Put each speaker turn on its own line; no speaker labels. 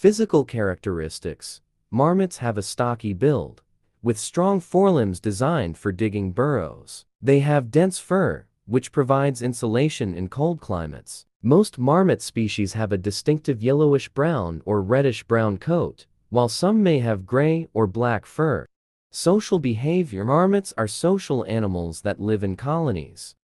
Physical characteristics. Marmots have a stocky build, with strong forelimbs designed for digging burrows. They have dense fur, which provides insulation in cold climates. Most marmot species have a distinctive yellowish-brown or reddish-brown coat, while some may have gray or black fur. Social behavior. Marmots are social animals that live in colonies.